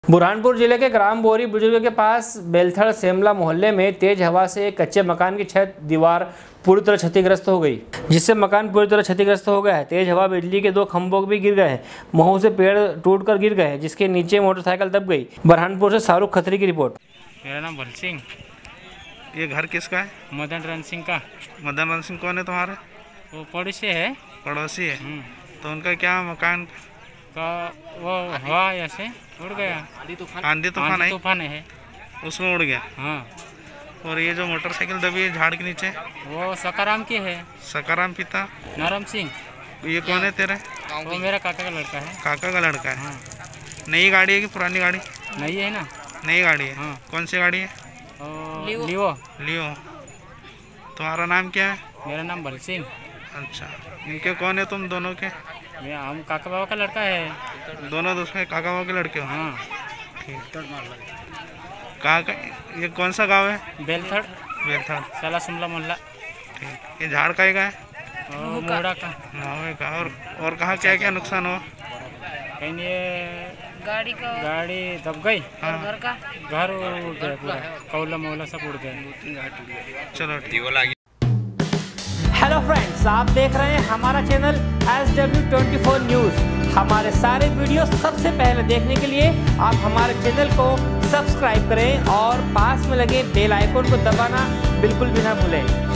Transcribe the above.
बुरहानपुर जिले के ग्राम बोरी बुजुर्ग के पास बेलथड़ सेमला मोहल्ले में तेज हवा से एक कच्चे मकान की छत दीवार पूरी तरह क्षतिग्रस्त हो गई, जिससे मकान पूरी तरह क्षतिग्रस्त हो गया है। तेज हवा बिजली के 2 खंभों भी गिर गए हैं। महू से पेड़ टूटकर गिर गए हैं, जिसके नीचे मोटरसाइकिल दब गई। बुरहानपुर से शाहरुख खत्री की रिपोर्ट। मेरा नाम भल सिंह। ये घर किसका है? मदन रन सिंह का। मदन रन सिंह कौन है तुम्हारे? वो पड़ोसी है। पड़ोसी है। तो उनका क्या मकान का वो हवा ऐसे उड़ गया। आंधी तूफान है उसमें उड़ गया। हाँ। और ये जो मोटरसाइकिल दबी है झाड़ के नीचे, वो सकाराम की है। सकाराम पिता नरम सिंह। ये कौन है तेरे? वो मेरा काका का लड़का है। काका का लड़का है। हाँ। नई गाड़ी है कि पुरानी गाड़ी? नई है ना। नई गाड़ी है। हाँ। कौन सी गाड़ी है? लियो। तुम्हारा नाम क्या है? मेरा नाम भल सिंह। अच्छा, इनके कौन है तुम दोनों के? हम काका बाबा का लड़का है। दोनों दूसरे काका बाबा के लड़के हो? हाँ। ठीक। काका, ये कौन सा गांव है? बेलथड़। बेलथड़ साला शिमला मोहल्ला। ठीक। ये झाड़ का है? मोड़ा का। महुए का। और कहाँ क्या क्या नुकसान हुआ? कहीं ये गाड़ी दब गई। हाँ। घर उड़ गया पूरा, कौला मौला सब उड़ गया। चलो ठीक। हेलो फ्रेंड्स, आप देख रहे हैं हमारा चैनल SW24 न्यूज़। हमारे सारे वीडियो सबसे पहले देखने के लिए आप हमारे चैनल को सब्सक्राइब करें और पास में लगे बेल आइकन को दबाना बिल्कुल भी ना भूलें।